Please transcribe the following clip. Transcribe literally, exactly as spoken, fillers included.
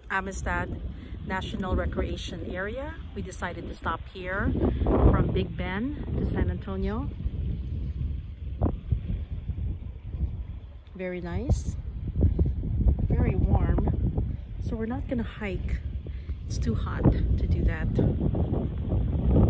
Amistad National Recreation Area. We decided to stop here from Big Bend to San Antonio. Very nice, very warm. So we're not gonna hike. It's too hot to do that.